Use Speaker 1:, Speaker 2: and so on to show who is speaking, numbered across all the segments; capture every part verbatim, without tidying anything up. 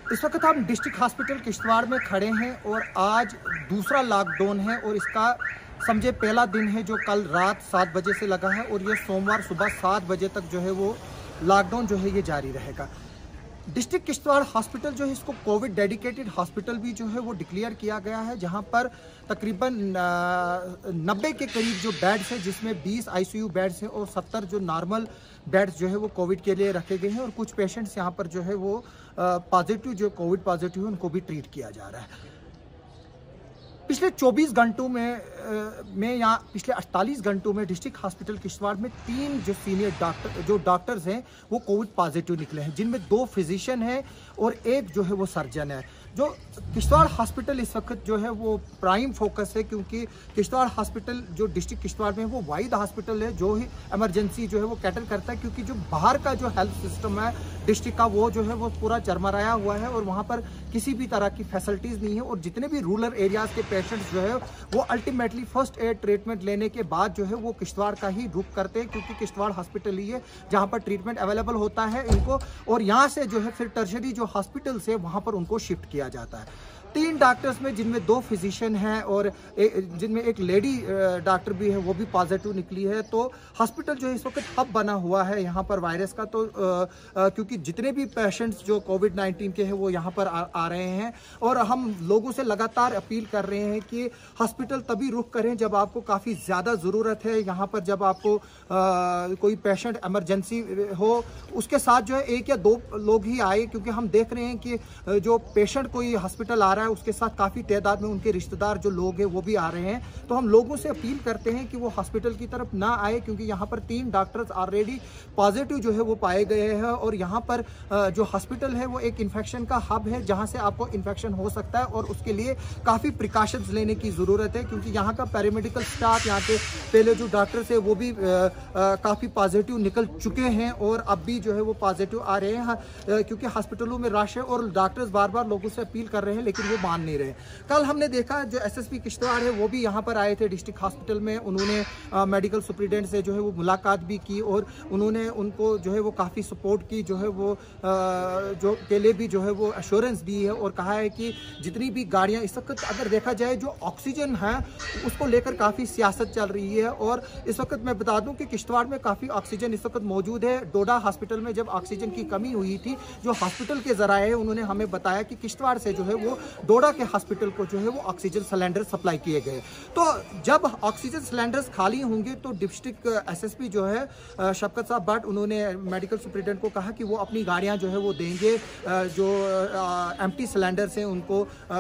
Speaker 1: इस वक्त हम डिस्ट्रिक्ट हॉस्पिटल किश्तवाड़ में खड़े हैं और आज दूसरा लॉकडाउन है और इसका समझे पहला दिन है जो कल रात सात बजे से लगा है और ये सोमवार सुबह सात बजे तक जो है वो लॉकडाउन जो है ये जारी रहेगा। डिस्ट्रिक्ट किश्तवाड़ हॉस्पिटल जो है इसको कोविड डेडिकेटेड हॉस्पिटल भी जो है वो डिक्लेयर किया गया है, जहां पर तकरीबन नब्बे के करीब जो बेड्स हैं जिसमें बीस आईसीयू बेड्स हैं और सत्तर जो नॉर्मल बेड्स जो है वो कोविड के लिए रखे गए हैं और कुछ पेशेंट्स यहां पर जो है वो पॉजिटिव जो कोविड पॉजिटिव है उनको भी ट्रीट किया जा रहा है। पिछले चौबीस घंटों में में या पिछले अड़तालीस घंटों में डिस्ट्रिक्ट हॉस्पिटल किश्तवाड़ में तीन जो सीनियर डॉक्टर जो डॉक्टर्स हैं वो कोविड पॉजिटिव निकले हैं, जिनमें दो फिजिशियन हैं और एक जो है वो सर्जन है। जो किश्तवाड़ हॉस्पिटल इस वक्त जो है वो प्राइम फोकस है, क्योंकि किश्तवाड़ हॉस्पिटल जो डिस्ट्रिक्ट किश्तवाड़ में है वो वाइड हॉस्पिटल है जो ही इमरजेंसी जो है वो कैटर करता है, क्योंकि जो बाहर का जो हेल्थ सिस्टम है डिस्ट्रिक्ट का वो जो है वो पूरा चरमराया हुआ है और वहाँ पर किसी भी तरह की फैसिलिटीज़ नहीं है और जितने भी रूरल एरियाज़ के पेशेंट्स जो है वो अल्टीमेटली फर्स्ट एड ट्रीटमेंट लेने के बाद जो है वो किश्तवाड़ का ही रुख करते हैं, क्योंकि किश्तवाड़ हॉस्पिटल ही है जहाँ पर ट्रीटमेंट अवेलेबल होता है इनको और यहाँ से जो है फिर टर्शरी जो हॉस्पिटल्स है वहाँ पर उनको शिफ्ट किया जाता है। तीन डॉक्टर्स में जिनमें दो फिजिशियन हैं और जिनमें एक लेडी डॉक्टर भी है वो भी पॉजिटिव निकली है। तो हॉस्पिटल जो है इस वक्त हब बना हुआ है यहाँ पर वायरस का, तो आ, आ, क्योंकि जितने भी पेशेंट्स जो कोविड नाइन्टीन के हैं वो यहाँ पर आ, आ रहे हैं और हम लोगों से लगातार अपील कर रहे हैं कि हॉस्पिटल तभी रुख करें जब आपको काफ़ी ज़्यादा ज़रूरत है। यहाँ पर जब आपको आ, कोई पेशेंट एमरजेंसी हो उसके साथ जो है एक या दो लोग ही आए, क्योंकि हम देख रहे हैं कि जो पेशेंट कोई हॉस्पिटल आ रहा है उसके साथ काफ़ी तादाद में उनके रिश्तेदार जो लोग हैं वो भी आ रहे हैं। तो हम लोगों से अपील करते हैं कि वो हॉस्पिटल की तरफ ना आए, क्योंकि यहाँ पर तीन डॉक्टर्स ऑलरेडी पॉजिटिव जो है वो पाए गए हैं और यहाँ पर जो हॉस्पिटल है वो एक इन्फेक्शन का हब है जहाँ से आपको इन्फेक्शन हो सकता है और उसके लिए काफ़ी प्रिकॉशंस लेने की ज़रूरत है, क्योंकि यहाँ का पैरामेडिकल स्टाफ यहाँ के पहले जो डॉक्टर्स है वो भी काफ़ी पॉजिटिव निकल चुके हैं और अब भी जो है वो पॉजिटिव आ रहे हैं, क्योंकि हॉस्पिटलों में रश है और डॉक्टर्स बार बार लोगों से अपील कर रहे हैं लेकिन वो मान नहीं रहे। कल हमने देखा जो एसएसपी किश्तवाड़ है वो भी यहाँ पर आए थे डिस्ट्रिक्ट हॉस्पिटल में, उन्होंने आ, मेडिकल सुप्रिटेंडेंट से जो है वो मुलाकात भी की और उन्होंने उनको जो है वो काफ़ी सपोर्ट की, जो है वो आ, जो के लिए भी जो है वो एश्योरेंस दी है और कहा है कि जितनी भी गाड़ियाँ इस वक्त अगर देखा जाए जो ऑक्सीजन है उसको लेकर काफ़ी सियासत चल रही है और इस वक्त मैं बता दूं कि किश्तवाड़ में काफ़ी ऑक्सीजन इस वक्त मौजूद है। डोडा हॉस्पिटल में जब ऑक्सीजन की कमी हुई थी जो हॉस्पिटल के जराए उन्होंने हमें बताया कि किश्तवाड़ से जो है वो डोडा के हॉस्पिटल को जो है वो ऑक्सीजन सिलेंडर सप्लाई किए गए। तो जब ऑक्सीजन सिलेंडर्स खाली होंगे तो डिस्ट्रिक्ट एसएसपी जो है शफकत साहब बट उन्होंने मेडिकल सुप्रिटेंडेंट को कहा कि वो अपनी गाड़ियां जो है वो देंगे, जो एम्प्टी सिलेंडर्स हैं उनको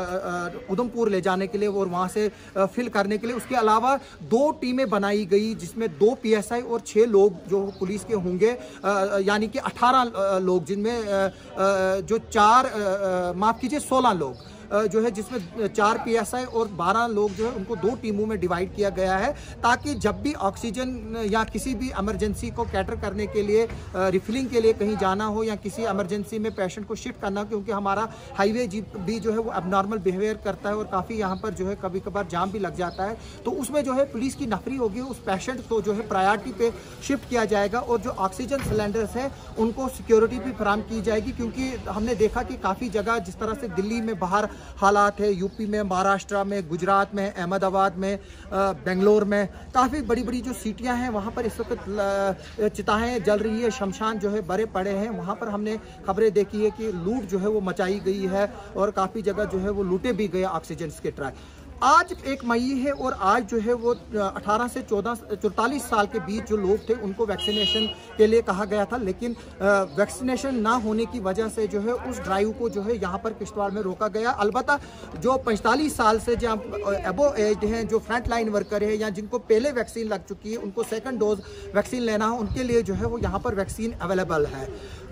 Speaker 1: उधमपुर ले जाने के लिए और वहां से फिल करने के लिए। उसके अलावा दो टीमें बनाई गई जिसमें दो पीएसआई और छः लोग जो पुलिस के होंगे, यानी कि अठारह लोग, जिनमें जो चार माफ़ कीजिए सोलह लोग जो है जिसमें चार पीएसआई और बारह लोग जो है उनको दो टीमों में डिवाइड किया गया है, ताकि जब भी ऑक्सीजन या किसी भी इमरजेंसी को कैटर करने के लिए रिफिलिंग के लिए कहीं जाना हो या किसी इमरजेंसी में पेशेंट को शिफ्ट करना हो, क्योंकि हमारा हाईवे जीप भी जो है वो एबनॉर्मल बिहेवियर करता है और काफ़ी यहाँ पर जो है कभी कभार जाम भी लग जाता है, तो उसमें जो है पुलिस की नफरी होगी, उस पेशेंट को जो है प्रायोरिटी पे शिफ्ट किया जाएगा और जो ऑक्सीजन सिलेंडर्स हैं उनको सिक्योरिटी भी फराहम की जाएगी। क्योंकि हमने देखा कि काफ़ी जगह जिस तरह से दिल्ली में बाहर हालात है, यूपी में, महाराष्ट्र में, गुजरात में, अहमदाबाद में, बेंगलोर में, काफ़ी बड़ी बड़ी जो सिटियां हैं वहाँ पर इस वक्त चिताएं जल रही है, शमशान जो है बड़े पड़े हैं। वहाँ पर हमने खबरें देखी है कि लूट जो है वो मचाई गई है और काफ़ी जगह जो है वो लूटे भी गए ऑक्सीजन के ट्रक। आज एक मई है और आज जो है वो अठारह से चौदह चौतालीस साल के बीच जो लोग थे उनको वैक्सीनेशन के लिए कहा गया था, लेकिन वैक्सीनेशन ना होने की वजह से जो है उस ड्राइव को जो है यहाँ पर किश्तवाड़ में रोका गया। अलबत्ता जो पैंतालीस साल से जहाँ एबो एज हैं, जो फ्रंट लाइन वर्कर है या जिनको पहले वैक्सीन लग चुकी है उनको सेकेंड डोज वैक्सीन लेना हो, उनके लिए जो है वो यहाँ पर वैक्सीन अवेलेबल है।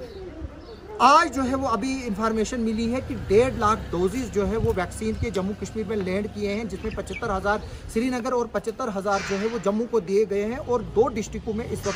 Speaker 1: आज जो है वो अभी इंफॉर्मेशन मिली है कि डेढ़ लाख डोजेज जो है वो वैक्सीन के जम्मू कश्मीर में लैंड किए हैं, जिसमें पचहत्तर हज़ार श्रीनगर और पचहत्तर हज़ार जो है वो जम्मू को दिए गए हैं और दो डिस्ट्रिक्टों में इस वक्त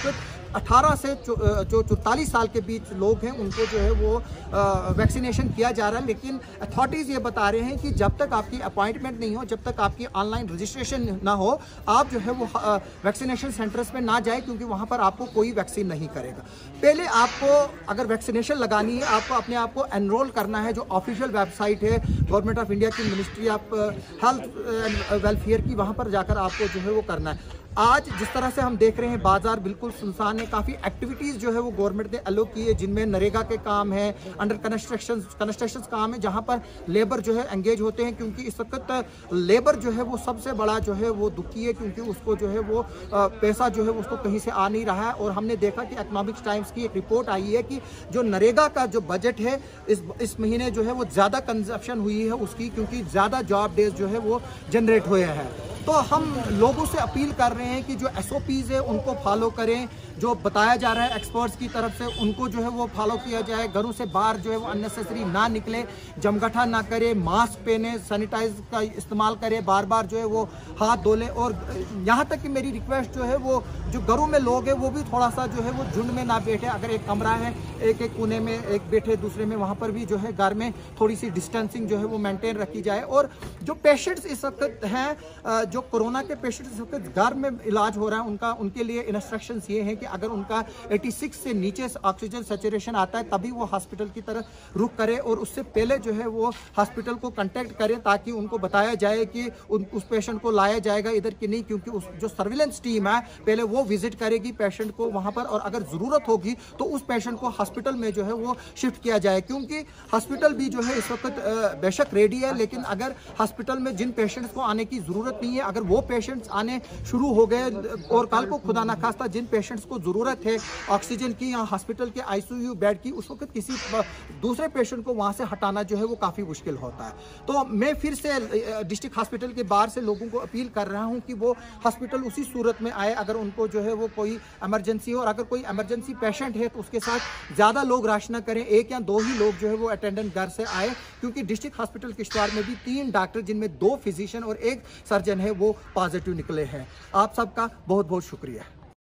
Speaker 1: अठारह से जो चौतालीस साल के बीच लोग हैं उनको जो है वो वैक्सीनेशन किया जा रहा है। लेकिन अथॉरिटीज़ ये बता रहे हैं कि जब तक आपकी अपॉइंटमेंट नहीं हो, जब तक आपकी ऑनलाइन रजिस्ट्रेशन ना हो, आप जो है वो वैक्सीनेशन सेंटर्स में ना जाए, क्योंकि वहाँ पर आपको कोई वैक्सीन नहीं करेगा। पहले आपको अगर वैक्सीनेशन लगानी है, आपको अपने आप को एनरोल करना है। जो ऑफिशियल वेबसाइट है गवर्नमेंट ऑफ इंडिया की, ministry of health and welfare की, वहाँ पर जाकर आपको जो है वो करना है। आज जिस तरह से हम देख रहे हैं बाजार बिल्कुल सुनसान है। काफ़ी एक्टिविटीज़ जो है वो गवर्नमेंट ने अलो की है, जिनमें नरेगा के काम है, अंडर कंस्ट्रक्शन कंस्ट्रक्शन काम है, जहां पर लेबर जो है एंगेज होते हैं। क्योंकि इस वक्त लेबर जो है वो सबसे बड़ा जो है वो दुखी है, क्योंकि उसको जो है वो पैसा जो है उसको कहीं से आ नहीं रहा है। और हमने देखा कि इकोनॉमिक्स टाइम्स की एक रिपोर्ट आई है कि जो नरेगा का जो बजट है इस इस महीने जो है वो ज़्यादा कंजप्शन हुई है उसकी, क्योंकि ज़्यादा जॉब डेज जो है वो जनरेट हुए हैं। तो हम लोगों से अपील कर रहे हैं कि जो एस ओ पीज़ है उनको फॉलो करें, जो बताया जा रहा है एक्सपर्ट्स की तरफ से उनको जो है वो फॉलो किया जाए। घरों से बाहर जो है वो अननेसेसरी ना निकले, जमगठा ना करे, मास्क पहने, सैनिटाइज का इस्तेमाल करें, बार बार जो है वो हाथ धो लें। और यहाँ तक कि मेरी रिक्वेस्ट जो है वो जो घरों में लोग हैं वो भी थोड़ा सा जो है वो झुंड में ना बैठे। अगर एक कमरा है, एक एक कोने में एक बैठे, दूसरे में, वहाँ पर भी जो है घर में थोड़ी सी डिस्टेंसिंग जो है वो मेंटेन रखी जाए। और जो पेशेंट्स इस वक्त हैं, जो कोरोना के पेशेंट्स इस वक्त घर में इलाज हो रहा है, उनका उनके लिए इंस्ट्रक्शंस ये हैं कि अगर उनका छियासी से नीचे ऑक्सीजन सैचुरेशन आता है तभी वो हॉस्पिटल की तरफ रुख करे, और उससे पहले जो है वो हॉस्पिटल को कांटेक्ट करें, ताकि उनको बताया जाए कि उन उस पेशेंट को लाया जाएगा इधर कि नहीं। क्योंकि उस जो सर्विलेंस टीम है पहले वो विजिट करेगी पेशेंट को वहाँ पर, और अगर ज़रूरत होगी तो उस पेशेंट को हॉस्पिटल में जो है वो शिफ्ट किया जाए। क्योंकि हॉस्पिटल भी जो है इस वक्त बेशक रेडी है, लेकिन अगर हॉस्पिटल में जिन पेशेंट्स को आने की ज़रूरत नहीं है, अगर वो पेशेंट्स आने शुरू हो गए, और कल को खुदा ना खास्ता जिन पेशेंट्स को ज़रूरत है ऑक्सीजन की या हॉस्पिटल के आईसीयू बेड की, उस वक्त किसी दूसरे पेशेंट को वहाँ से हटाना जो है वो काफ़ी मुश्किल होता है। तो मैं फिर से डिस्ट्रिक्ट हॉस्पिटल के बाहर से लोगों को अपील कर रहा हूँ कि वो हॉस्पिटल उसी सूरत में आए अगर उनको जो है वो कोई इमरजेंसी हो, और अगर कोई इमरजेंसी पेशेंट है तो उसके साथ ज़्यादा लोग रश ना करें, एक या दो ही लोग जो है वो अटेंडेंट घर से आए। क्योंकि डिस्ट्रिक्ट हॉस्पिटल किश्तवाड़ में भी तीन डॉक्टर, जिनमें दो फिजिशियन और एक सर्जन है, वो पॉजिटिव निकले हैं। आप सबका बहुत बहुत शुक्रिया।